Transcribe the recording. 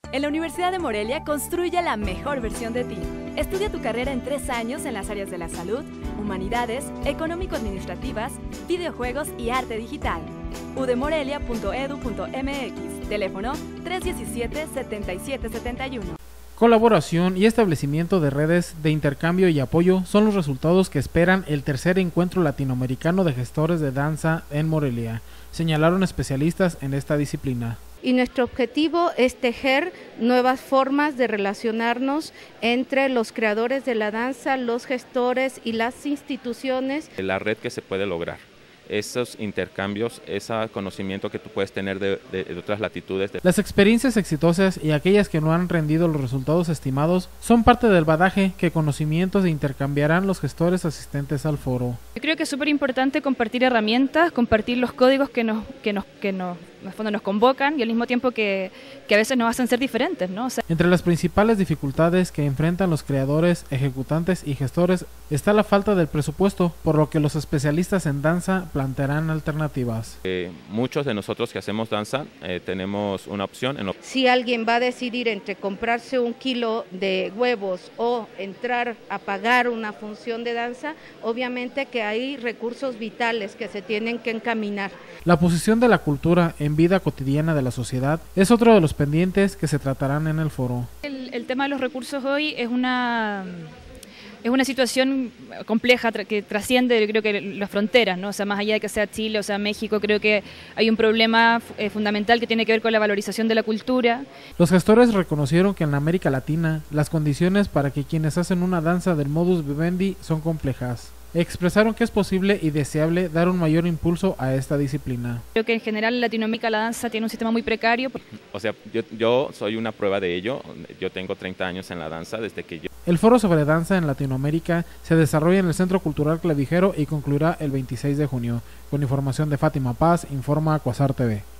En la Universidad de Morelia construye la mejor versión de ti. Estudia tu carrera en 3 años en las áreas de la salud, humanidades, económico-administrativas, videojuegos y arte digital. udemorelia.edu.mx, teléfono 317-7771. Colaboración y establecimiento de redes de intercambio y apoyo son los resultados que esperan el tercer encuentro latinoamericano de gestores de danza en Morelia, señalaron especialistas en esta disciplina. Y nuestro objetivo es tejer nuevas formas de relacionarnos entre los creadores de la danza, los gestores y las instituciones. La red que se puede lograr, esos intercambios, ese conocimiento que tú puedes tener de otras latitudes. Las experiencias exitosas y aquellas que no han rendido los resultados estimados son parte del bagaje que conocimientos intercambiarán los gestores asistentes al foro. Yo creo que es súper importante compartir herramientas, compartir los códigos que nos en el fondo nos convocan y al mismo tiempo que a veces nos hacen ser diferentes, ¿no? Entre las principales dificultades que enfrentan los creadores, ejecutantes y gestores está la falta del presupuesto, por lo que los especialistas en danza plantearán alternativas. Muchos de nosotros que hacemos danza tenemos una opción. Si alguien va a decidir entre comprarse 1 kilo de huevos o entrar a pagar una función de danza, obviamente que hay recursos vitales que se tienen que encaminar. La posición de la cultura en vida cotidiana de la sociedad es otro de los pendientes que se tratarán en el foro. El tema de los recursos hoy es una situación compleja que trasciende, yo creo que las fronteras, ¿no? O sea, más allá de que sea Chile o sea México, creo que hay un problema fundamental que tiene que ver con la valorización de la cultura. Los gestores reconocieron que en América Latina las condiciones para que quienes hacen una danza del modus vivendi son complejas. Expresaron que es posible y deseable dar un mayor impulso a esta disciplina. Creo que en general en Latinoamérica la danza tiene un sistema muy precario. O sea, yo soy una prueba de ello. Yo tengo 30 años en la danza desde que yo... El foro sobre danza en Latinoamérica se desarrolla en el Centro Cultural Clavijero y concluirá el 26 de junio. Con información de Fátima Paz, informa Cuasar TV.